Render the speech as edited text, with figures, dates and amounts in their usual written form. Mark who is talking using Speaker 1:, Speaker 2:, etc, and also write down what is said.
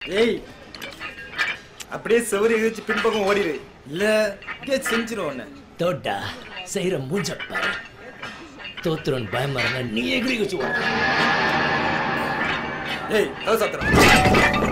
Speaker 1: ஏய் அப்படியே செவரி வச்சு பின்பக்கம் ஓடிடு, இல்ல இங்கே செஞ்சிடும் ஒண்ணு.
Speaker 2: தோட்டா செய்யற மூஞ்ச பாரு. தோத்துறோன்னு பயமா இருந்தா நீ எகிரி வச்சு.
Speaker 1: ஏய் சாத்திரம்